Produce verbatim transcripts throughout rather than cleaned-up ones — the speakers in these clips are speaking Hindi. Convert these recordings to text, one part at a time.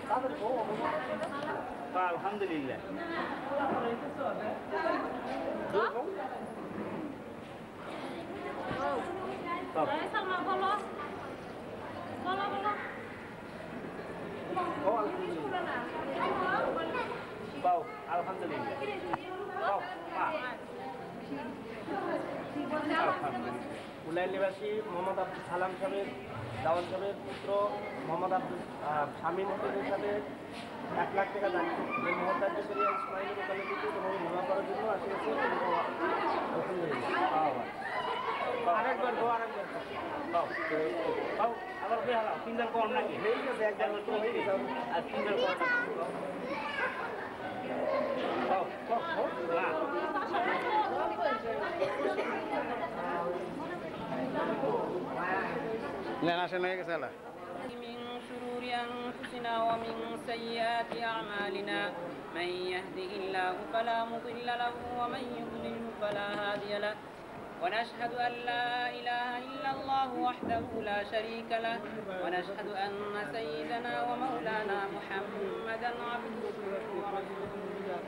আলহামদুলিল্লাহ। বাও আলহামদুলিল্লাহ। বাও উলাইল নিবাসী মোহাম্মদ আব্দুল সালাম সাহেবের দাওয়ান সাহেবের পুত্র মোহাম্মদ আব্দুল শামীম হোসেনের সাথে এক লাখ টাকা দান যে মহতাজ শরিয়া ইসমাইল মোকালিকে তোমাকে বিবাহ করার জন্য আসিয়েছে। আলহামদুলিল্লাহ। আরেকবার গো আরেকবার বাও বাও আবার কে হারাও তিনজন কম নাকি হয়ে গেছে একবার তো হয়ে গেছে আর তিনজন কম বাও বাও না না আসে না গেছে না من شرور أنفسنا ومن سيئات أعمالنا من يهده الله فلا مضل له ومن يضلل فلا هادي له ونشهد أن لا إله إلا الله وحده لا شريك له ونشهد أن سيدنا ومولانا محمدا عبده ورسوله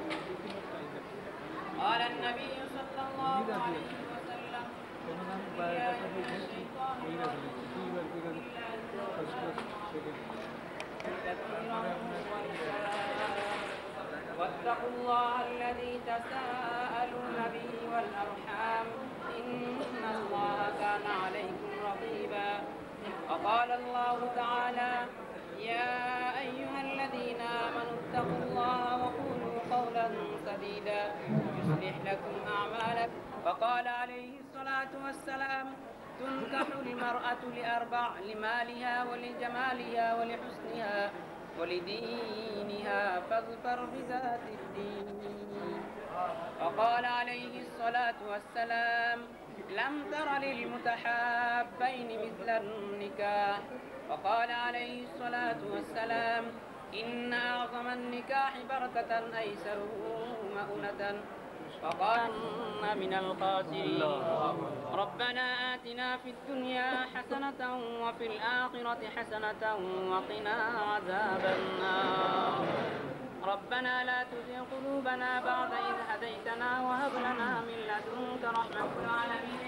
قال النبي صلى الله عليه وسلم واتقوا الله الذي تساءلون به والأرحام إن الله كان عليكم رقيبا وقال الله تعالى يا أيها الذين آمنوا اتقوا الله وقولوا قولا سديدا يصلح لكم أعمالكم وقال عليه الصلاة والسلام تنكح المرأة لأربع لمالها ولجمالها ولحسنها ولدينها فاظفر بذات الدين وقال عليه الصلاة والسلام لم تر للمتحابين مثل النكاح وقال عليه الصلاة والسلام إن أعظم النكاح بركة أيسره مؤنة وقال من الخاسرين ربنا آتنا في الدنيا حسنة وفي الآخرة حسنة وقنا عذاب النار ربنا لا تزغ قلوبنا بعد إذ هديتنا وهب لنا من لدنك رحمة العالمين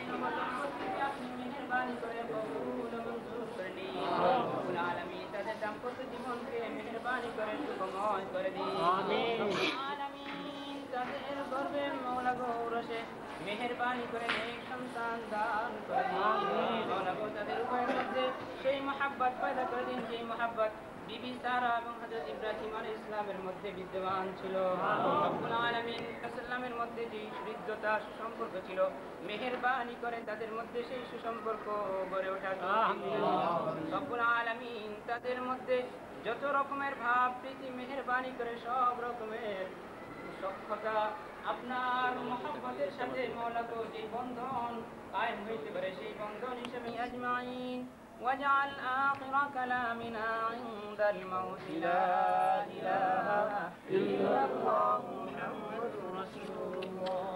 العالمين তাদের দাম্পত্য জীবনকে মেহেরবানি করে সুখময় করে দিন আমিন তাদের গর্বে মওলা গৌরসে মেহেরবানি করে নেক সন্তান দান করে দিন মওলা গো তাদের উভয়ের মধ্যে সেই মহব্বত পয়দা করে দিন যে মহব্বত বিবি সারা এবং হযরত ইব্রাহিম আলাইহিস সালামের মধ্যে বিদ্যমান ছিল রব্বুল আলামিন সাল্লামের মধ্যে যে হৃদ্যতা সুসম্পর্ক ছিল মেহেরবানি করে তাদের মধ্যে সেই সুসম্পর্ক গড়ে ওঠা রব্বুল আলামিন তাদের মধ্যে যত রকমের ভাব প্রীতি মেহেরবানি করে সব রকমের সখ্যতা আপনার মহব্বতের সাথে মওলা গো যে বন্ধন কায়েম হইতে পারে সেই বন্ধন হিসেবে আজমাইন واجعل آخر كلامنا عند الموت لا إله إلا الله محمد رسول الله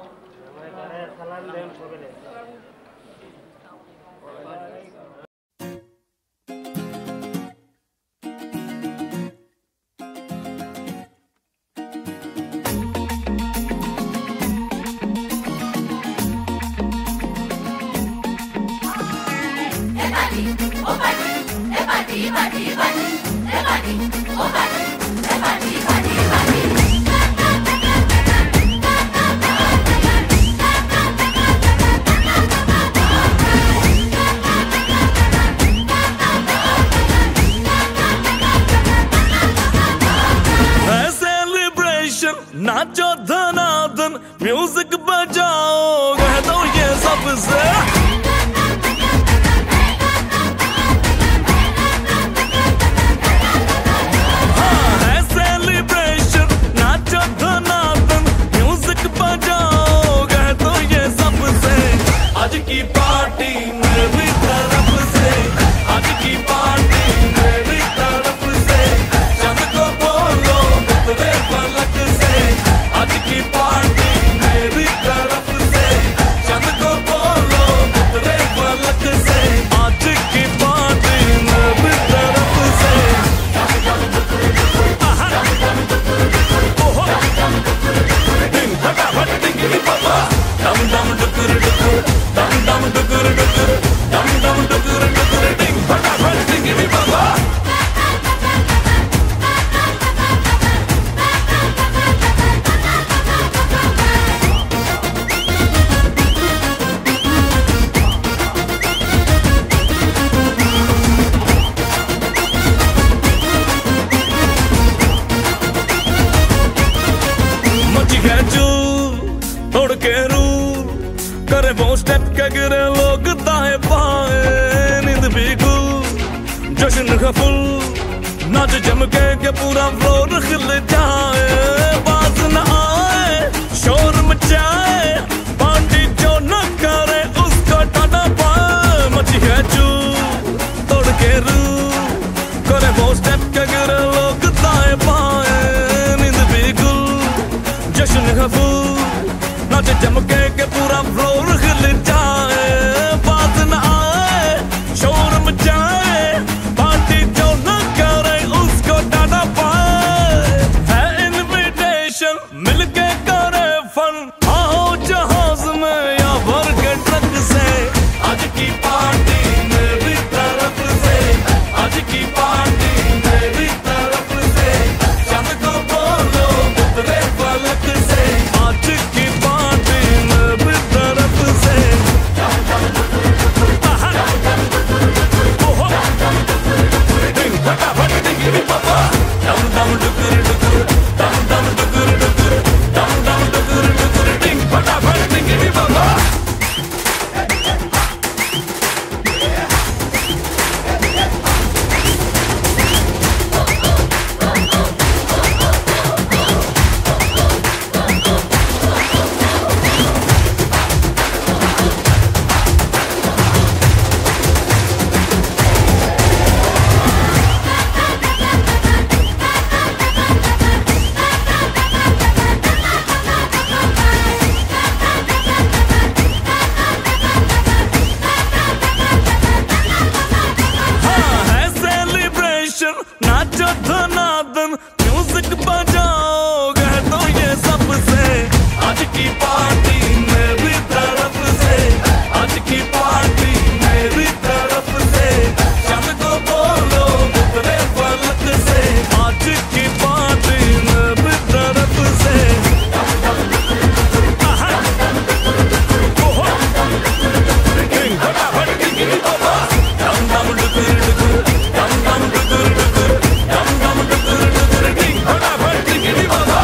नाचो धनाधन म्यूजिक बजाओ कह दो ये सबसे हाँ है सेलिब्रेशन नाचो धनाधन म्यूजिक बजाओ कह दो ये सबसे आज की पार्टी मेरी तरफ से आज की पार्टी मेरी तरफ से चंद को बोलो तेरे फलक से आज की नाच जम के के पूरा फ्लोर खिल जाए, बाज न आए शोर मचाए, पार्टी जो न करे उसको टाटा पाए। मची है चू तोड़ के रू करे वो स्टेप के गिरे लोग दाए पाए, नींद भी गुल जश्न है फूल, नाच जम के के पूरा फ्लोर खिल जाए, बाज न आए शोर मचाए, पार्टी जो न करे उसको टाटा पाए। है इनविटेशन मिलके करे फन, आओ जहाज में या भर के ट्रक से, आज की पार्टी मेरी तरफ से, आज की पार्टी मेरी तरफ से, शाम को बोलो उतरे फलक से, आज की पार्टी मेरी तरफ से। ओहो डिंग फटाफट डिंगी पापा, दम दम डुकुर डुकुर, दम दम डुकुर डुकुर, दम दम डुकुर डुकुर, डिंग फटाफट डिंगी पापा। नाचो धनादन म्यूजिक बजाओ, कह दो ये सबसे, आज की पार्टी मेरी तरफ से, आज की पार्टी मेरी तरफ से, शाम को बोलो उतरे फलक से, आज की पार्टी मेरी तरफ से। आहा ओहो डिंग फटाफट डिंगी पापा, दम दम डुकुर डुकुर, दम दम डुकुर डुकुर, dum dum dukur dukur ding फटाफट डिंगी बाबा।